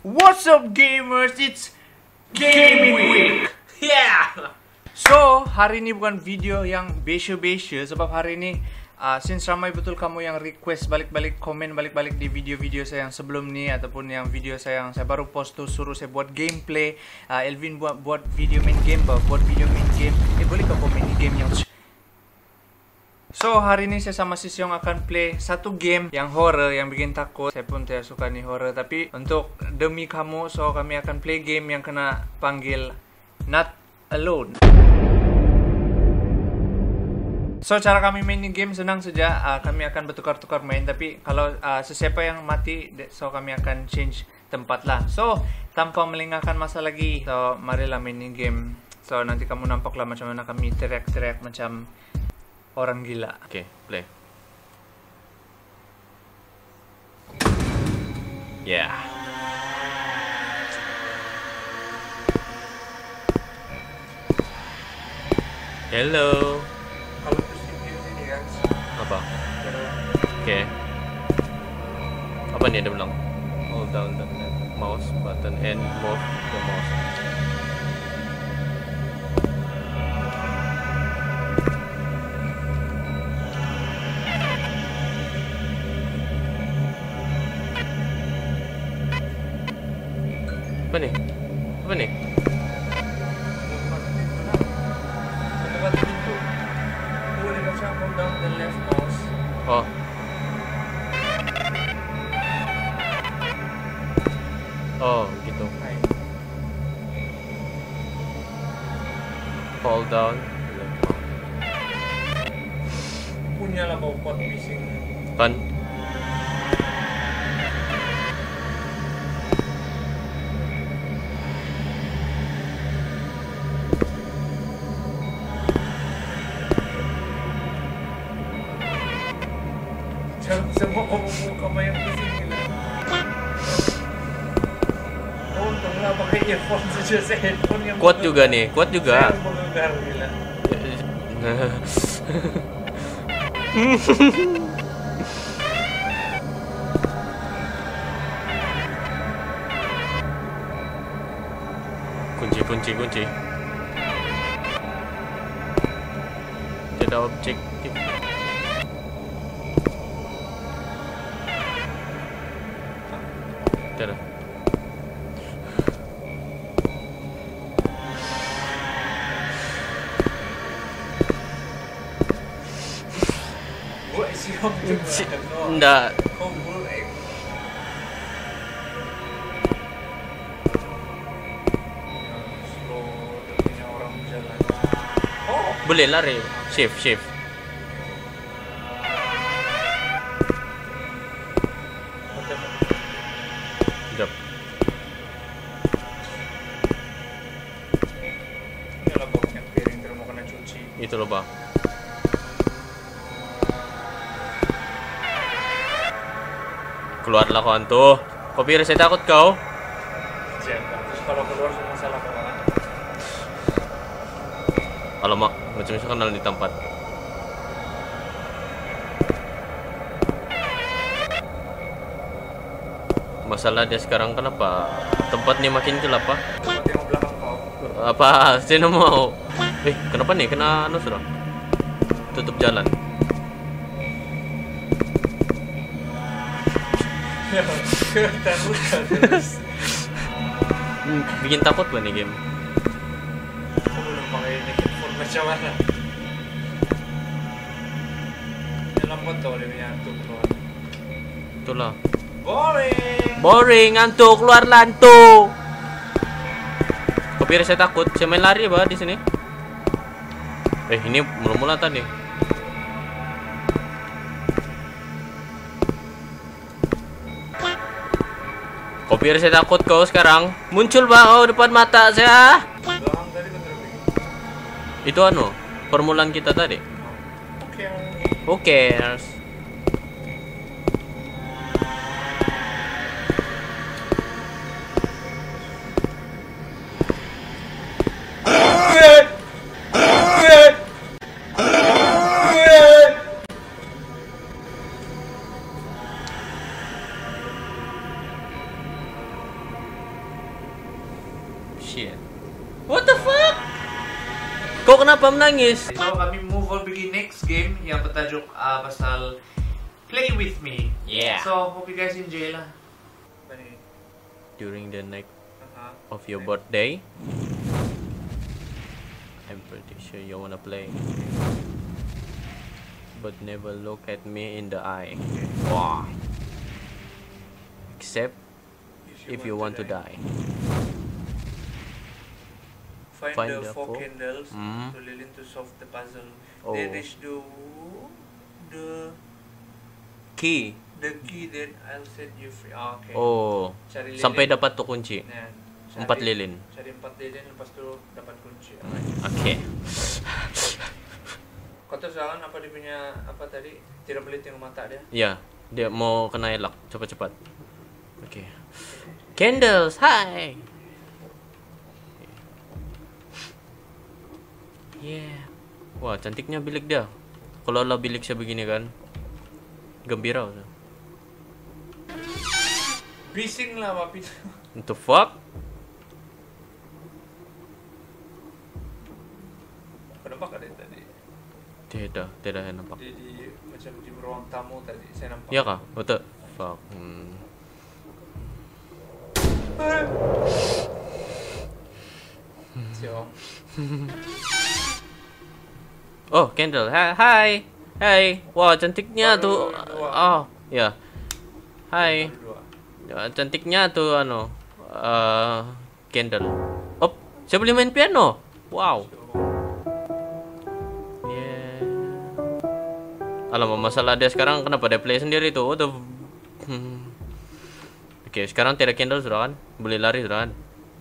What's up gamers, it's Gaming Week. Yeah. So, hari ini bukan video yang besyo-besyo sebab hari ini since ramai betul kamu yang request balik-balik komen balik-balik di video-video saya yang sebelum ni ataupun yang video saya yang saya baru post tu suruh saya buat gameplay. Elvin buat video main game, buat video main game. Boleh kau komen di game yang So, hari ini saya sama si Siong akan play satu game yang horror, yang bikin takut. Saya pun tidak suka nih horror, tapi untuk demi kamu, so kami akan play game yang kena panggil Not Alone. So, cara kami main ini game senang saja. Kami akan bertukar-tukar main, tapi kalau sesiapa yang mati, so kami akan change tempat lah. So, tanpa melengahkan masa lagi, so marilah main ini game. So, nanti kamu nampaklah macam mana kami teriak-teriak macam orang gila. Oke, play. Yeah. Hello. Kalau terus di sini kan. Apa? Oke. Apa nih dia bilang? Hold down the mouse button and move the mouse. Apa nih? Apa nih? Dekat pintu. Boleh kau hold down the left mouse. Oh. Oh, gitu. Hold down. Punya lah kau pot bising. Kan? Semua kamu yang bising gila. Oh, untunglah pakai earphone saja, saya headphone yang Kuat juga nih, kuat juga. Saya mengegar gila. Kunci. Tidak objektif. Tidak. Gue Siong juga. Enggak. Kau boleh. Slow, punya orang berjalan. Oh, Boleh lari. Shift. Jap. ini lah boknya piring terus mau kena cuci. Itu loh, Bang. Keluarlah kau hantu. Kau pikir saya takut kau? Jangan. Terus kalau keluar semua salah kemana? Alamak, macam kenal di tempat. Masalah dia sekarang kenapa tempat nih makin gelap, Pak? Tempat yang belakang kau. Apa? Saya mau. Kenapa nih? Kena anu sudah. Tutup jalan. Terus. Bikin takut banget nih game. Aku belum pakai ini headphone macam mana? Ini lambat tau dia punya hantu keluar. Itulah. Boring, ngantuk, keluar lantu. Kau pikir saya takut? Saya main lari, Pak, di sini. Ini mula-mula tadi. Kau pikir saya takut kau sekarang? Muncul, Bang, depan mata saya. belakang tadi kan terlebih. Itu anu, permulaan kita tadi. Oke. Who cares? Shit. What the fuck? Kau kenapa menangis? So kami move on pergi next game yang bertajuk pasal Play With Me. Yeah. So hope you guys enjoy lah. During the night of your birthday, I'm pretty sure you wanna play. But never look at me in the eye. Wow. Except if you want to die. Find the four candles to Lilin to solve the puzzle. Oh. Then reach the Key. key, then I'll set you free. Okay. Oh. Cari lilin. Sampai dapat tu kunci. Nah, 4 lilin. Cari 4 lilin, lepas tu dapat kunci. Okay. Kau tahu sekarang apa dia punya apa tadi? Tidak boleh tengok mata dia. Ya, dia mau kena elak cepat-cepat. Okay. Candles, hi. Yeah. Wah, cantiknya bilik dia. Kalau lah bilik saya begini kan, gembira. Bising lah papi. What the fuck? Kau nampak ada tadi? Tidak saya nampak. Di macam di ruang tamu tadi saya nampak. Ya kah? What the fuck? Siapa? Oh, candle. Hai. Hai. Wah, cantiknya tu. Oh, ya. Hai. Ya, cantiknya tu candle. Oh, saya boleh main piano. Wow. Yeah. Alamak, masalah dia sekarang kenapa dia play sendiri tu? What the Oke, sekarang tidak candle sudah kan? Boleh lari sudah kan?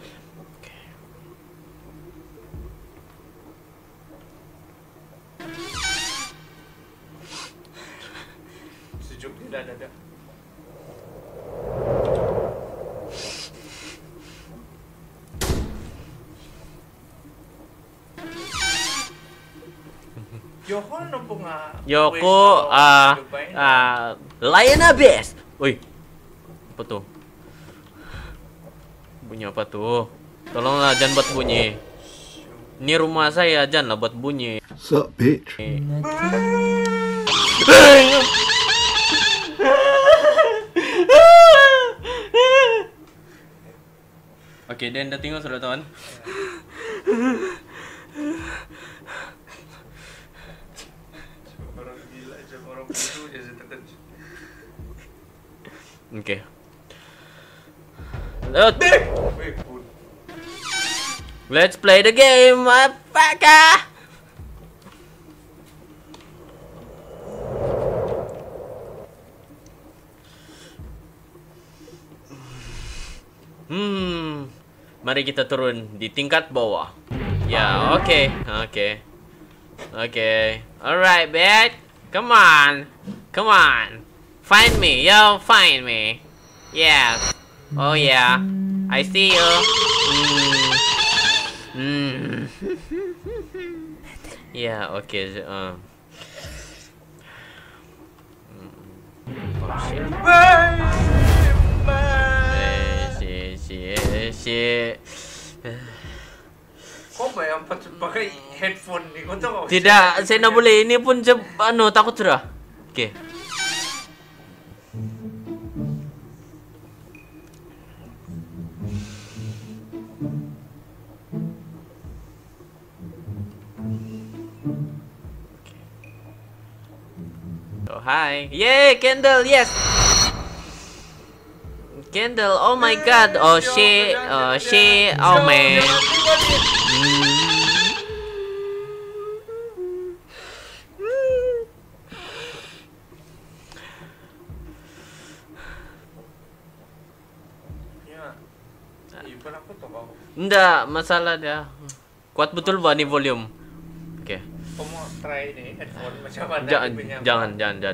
Sejuk di dada. Yoko nampak nga. Yoko, Lion Abyss. Woi, apa tuh? Bunyi apa tuh? Tolonglah jangan buat bunyi. Ini rumah saya, janganlah buat bunyi. Sup, bitch? Oke, dan udah tinggal sudah teman. Orang gila aja, orang bodoh aja terkejut. Oke. Let's play the game, apakah? Mari kita turun di tingkat bawah. Ya, oke. Alright, bet. Come on. Find me, yo, find me. Yeah. Oh yeah. I see you. Yeah, okay. Kau bayang pakai headphone ni, kau tahu? Tidak, saya nak boleh. Ini pun takut sudah. Okay. Oh, hi. Yay, candle, yes. Candle, oh my god. Oh shit, oh man. Enggak, masalah dia. Kuat betul bah ni volume. Okay. Kau mau try ni headphone macam mana? Jangan.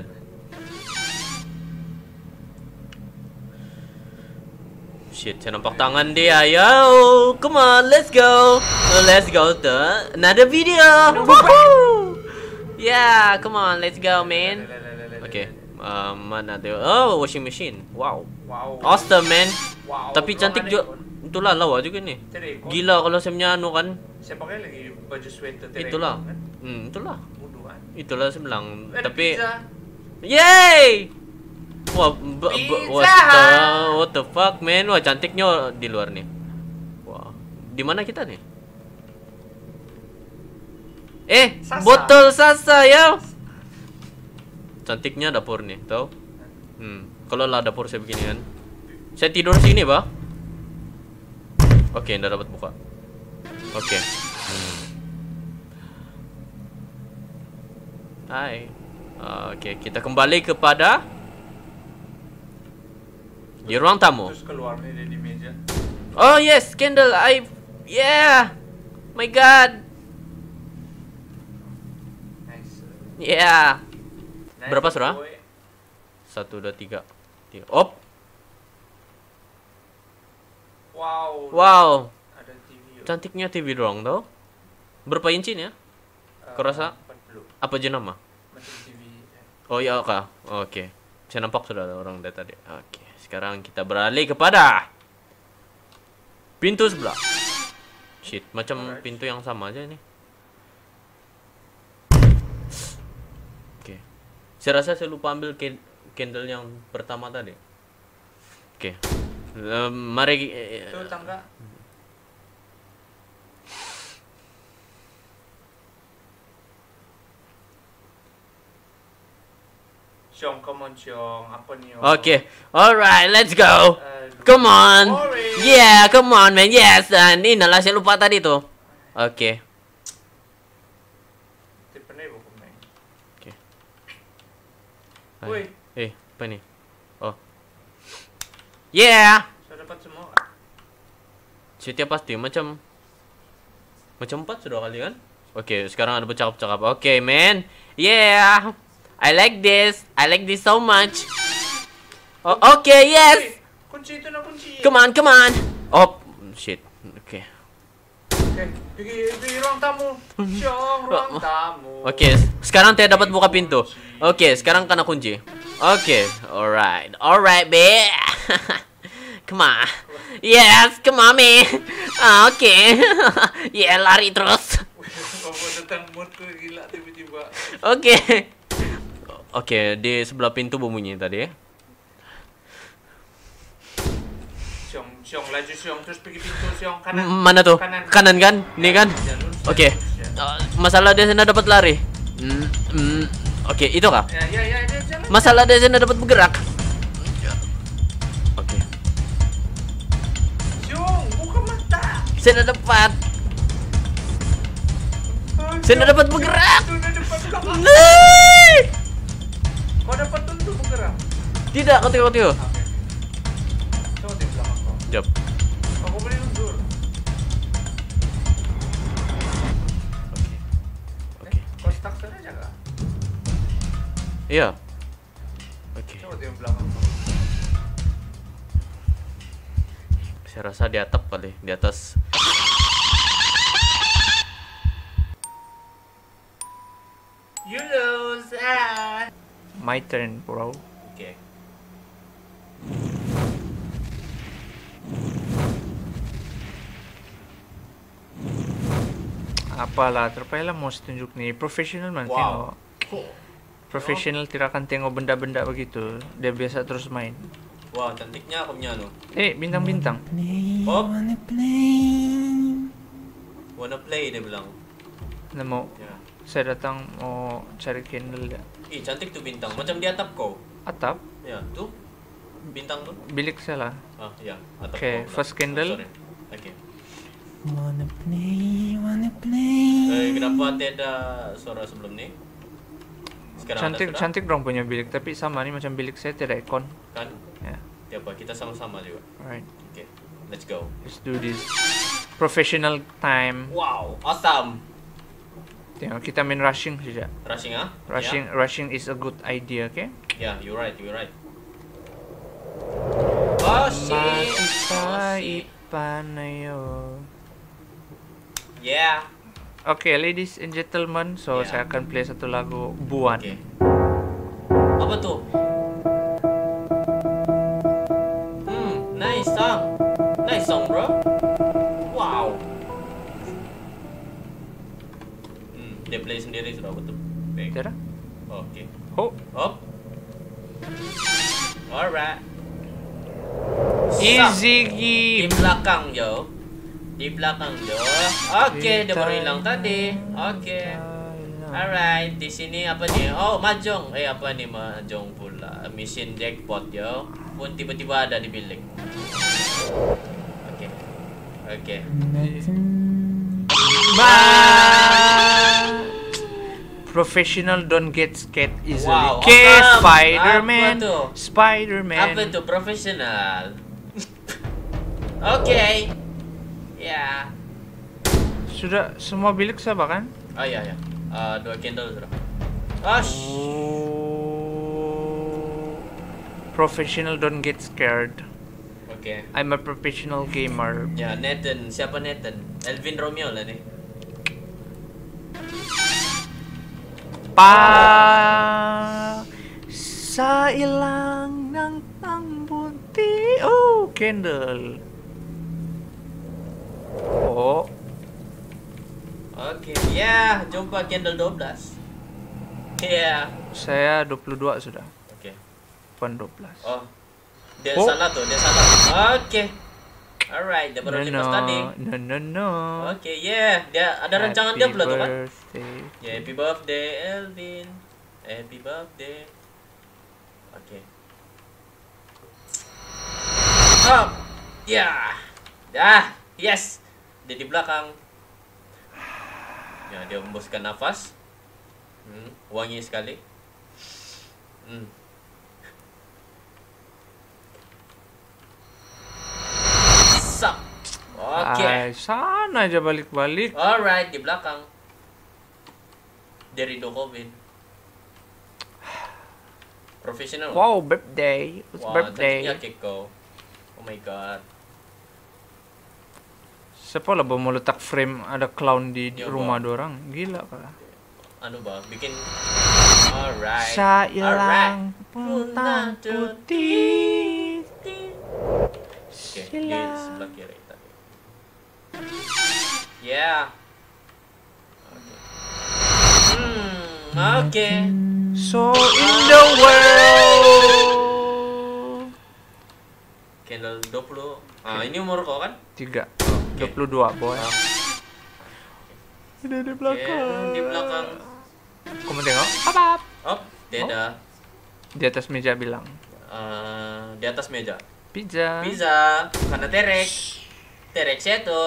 Shit, saya nampak tangan dia. Yo, come on, let's go. Let's go to another video. Woohoo! Yeah, come on, let's go, man. Okay, mana dia? Oh, washing machine. Wow. Awesome, man. Wow. Tapi cantik juga. Itulah lawa juga nih. Terekon. Gila kalau saya punya anu kan. Saya pakai lagi baju sweater terekon. Itulah. Kan? Itulah. Buduan. Itulah saya bilang. Ada Tapi pizza. yay! Wah, Pizza. what the fuck, man? Wah, cantiknya di luar nih. Wah, di mana kita nih? Sasa. Botol Sasa ya. Cantiknya dapur nih, tau? Kalau lah dapur saya begini kan. Saya tidur sini, Bah. Oke, nggak dapat buka. Oke. Hai. Oke, kita kembali kepada di ruang tamu. Terus keluar nih dari meja. Oh yes, candle. Yeah. My God. Nice. Yeah. Nice, Berapa surah? boy. 1, 2, 3. Op. Wow. Wow. Ada TV. Cantiknya TV doang tau. Berapa inci ya? Kau rasa? 40. Apa aja nama? Macam TV. Oh ya, oke. Saya nampak sudah ada orang dari tadi. Oke, sekarang kita beralih kepada pintu sebelah. Shit, macam pintu yang sama aja ini. Oke. Saya rasa saya lupa ambil candle yang pertama tadi. Oke. Mari. Itu tangga. Syong, come on Syong. Apa nih? Oke. Alright, let's go. Aduh. Come on. Boring. Yeah, come on man. Yes, dan inilah saya lupa tadi tuh. Oke. Tipe nih buku main. Oke. Woi. Apa ini? Oh. Yeah. Saya dapat semua. Setiap pasti macam 4 sudah kali kan? Oke, sekarang ada bercakap-cakap. Oke, man. Yeah. I like this so much. Oh, okay, yes. Hey, kunci itu na kunci. Come on. Oh, shit. Oke. Pergi ruang tamu. Syong, ruang tamu. Oke, sekarang saya dapat buka pintu. Oke, sekarang kena kunci. Oke, alright, be. Come on. Yes, come on, me. Oke. Yeah, lari terus. Bawa datang moodku gila tiba-tiba. Oke. Oke, di sebelah pintu bunyi tadi ya. Syong, laju Syong, terus pergi pintu Syong kanan. Mana tuh? Kanan kan? Ini kan? Oke. Masalah dia sana dapat lari. Oke, itu kah? Ya, dia jalan. Masalah dia sana dapat bergerak. Oke. Syong, buka mata. Saya dah dapat. Saya dah dapat bergerak. Kau dapat tentu bergerak. Tidak, kau tengok. Oke. Coba di belakang kau. Jap. Aku boleh mundur. Oke. Kau stuck sana aja kah? Iya. Oke. Coba di belakang kau. Saya rasa di atap kali, di atas. You lose. My turn, bro. Oke. Apalah, terpayahlah mau tunjuk nih profesional man. Wow. Tengok. Profesional tidak akan tengok benda-benda begitu. Dia biasa terus main. Wow, cantiknya aku punya anu. Bintang-bintang. Oh. Wanna play dia bilang. Nemu. Ya. Saya datang mau cari candle dia. Cantik tuh bintang. Macam di atap kau. Atap, Ya, tuh. Bintang tuh. bilik saya lah. Ah, ya. Atap Oke, kau. first candle. Sorry. Oke. Wanna play. Kenapa tidak suara sebelum ni? Sekarang ada sudah? Cantik dong punya bilik, tapi sama nih macam bilik saya tidak ikon. Kan? Ya, Tiapa kita sama-sama juga. alright. Oke. Let's go. Let's do this. Professional time. Wow, awesome. Tengok, kita main rushing saja. Rushing ah? Rushing is a good idea, okay? Yeah, you're right. Oh shit. Panayo. Yeah. Okay, ladies and gentlemen, so Yeah. saya akan play satu lagu Buan. Oke. Apa tuh? Nice song, bro. Zero, what the heck? Tara. Okay. Oh. Up. Alright. Easy Di game. belakang, yo. Di belakang, yo. Oke, dia baru hilang tadi. Oke. Alright, di sini apa nih? Oh, mahjong. Apa nih mahjong pula? Mission jackpot, yo. Pun tiba-tiba ada di bilik. Oke. Oke. Professional don't get scared easily. Wow, Okay, apa? Spider-Man. Apa tuh? Spider-Man. Apa itu profesional? Oke. Ya. Sudah semua bilik sama kan? Oh iya ya. 2 candle sudah. Oh. Professional don't get scared. Oke. I'm a professional gamer. Ya, Nathan. Siapa Nathan? Elvin Romeo lah nih. Sa ilang ng bunti. Oh, candle. Oh, Oke. Ya, jumpa candle 12. Ya. saya 22 sudah. Oke. Bukan 12. Oh. Dia Oh. salah tuh, dia salah. Oke. Alright, dia baru lepas tadi. No. Oke, yeah. Dia ada rancangan dia pula tuh kan? Birthday. Ya, happy birthday Elvin. Happy birthday. Oke. Oh. Ya. Dah, yes. Dia di belakang. Ya, dia hembuskan nafas. Wangi sekali. Sap. Oke. Ay, sana aja balik-balik. Alright, di belakang. Dari Dokovic. Profesional. Wow, birthday. It's Wah, birthday. cantiknya cake ko. Oh my god. Siapa lah mau letak frame ada clown di Ya, rumah Bang. dorang? Gila kah? Anu ba, bikin alright. Sa Alright. ilang puntang putih. Oke, di sebelah kiri tadi. Yeah. Oke. So in the world. Candle 20. Ini umur kau kan? 3. 22 boy. Udah di belakang. Di belakang. Kamu tengok? Apa? Oh, dia ada Di atas meja bilang. di atas meja. Pizza. Pizza, karena T-Rex. T-Rex itu.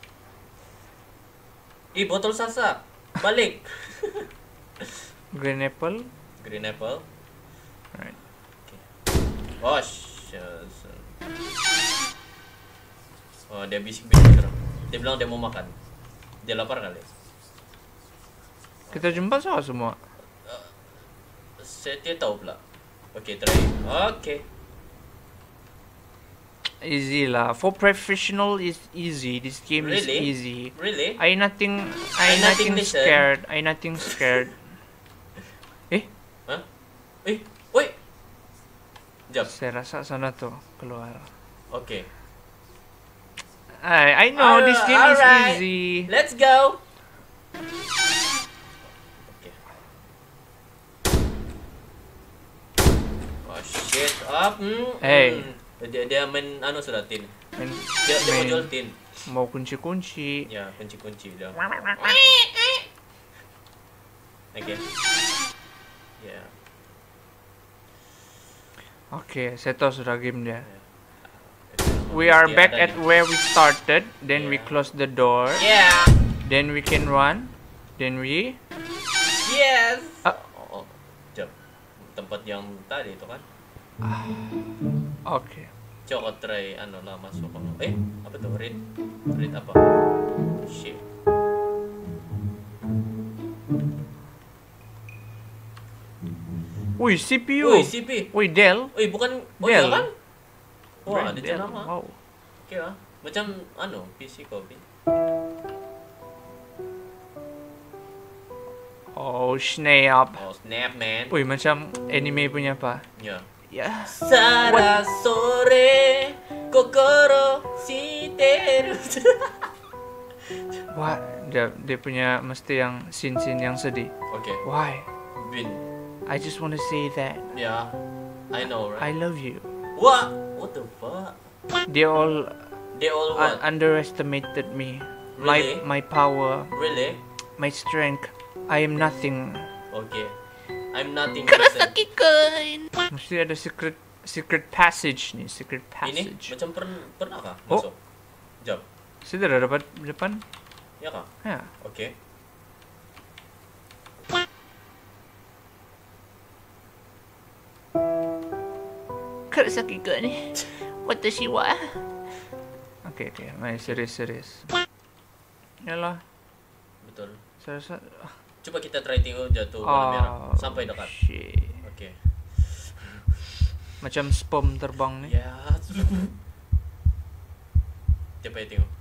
Ih, botol sasa. Balik. Green apple. Green apple. Right. Oh, oh, dia bisik-bisik sekarang. Dia bilang dia mau makan. Dia lapar kali. Kita jumpa sama semua. Saya tidak tahu pula. Oke, try. Oke. Easy lah. For professional is easy. This game is Really? easy. Really? I nothing nothing listen. scared. I nothing scared. Hah? Woi. Jap. Saya rasa sana tuh keluar. Oke. I know this game is Alright. easy. Let's go. Oke. Oh shit. Up. Hey. Dia main anu sudah tin. Main, Dia mau main- jual tin. mau kunci-kunci. Ya, kunci-kunci dia. Oke. Ya. Oke, saya tahu sudah game dia. We are back at where we started. Then we Yeah. close the door. Yeah. Then we can run. Then we. Yes. Ah. Oh, jap. Tempat yang tadi itu kan. Oke. Coba try anu lah masuk. Apa tuh? Read apa? Shit. Wih, CPU. Woi, CP. Wih, Dell. Bukan Dell. iya kan? Wah, Brand ada Dell. nama. Wow. Oke lah. Macam anu, PC kopi. Oh, snap. Oh, snap man. Wih, macam anime punya apa? Ya. Ya. Sara sore kokoro shiteru. Wah, dia punya mesti yang scene yang sedih. Okay. Why? Bin. I just want to say that Yeah. I know, right? I love you. What? What the fuck? They all what? underestimated me. Really? My power, Really? my strength. I am nothing. Okay. I'm nothing person. Mesti ada secret passage nih, secret Ini passage. macam pernah kah Oh. masuk? Jap. Sudah dah dapat depan? Ya kah? Ya. Okay. Kurosaki kun. Watashi wa. Oke, mari serius. Yalah, Betul. serius. Coba kita try tengok jatuh bola merah sampai dekat. Shit. Okay. Macam sperm terbang nih. Ya. Coba ya tengok.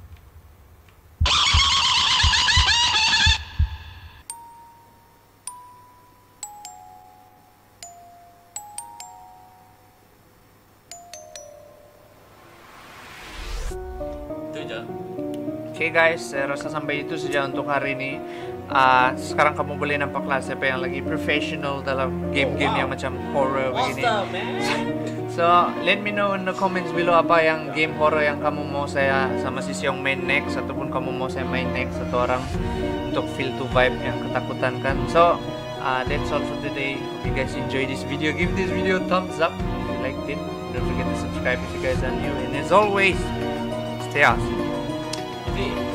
Itu aja. Oke guys, saya rasa sampai itu saja untuk hari ini. Sekarang kamu boleh nampak lah siapa yang lagi professional dalam game-game yang macam horror begini. Awesome, man. So, let me know in the comments below apa yang game horror yang kamu mau saya sama si Siong main next, ataupun kamu mau saya main next satu orang untuk feel to vibe yang ketakutan kan. So, that's all for today. Hope you guys enjoy this video. Give this video a thumbs up if you liked it. Don't forget to subscribe if you guys are new. And as always, stay awesome. Jadi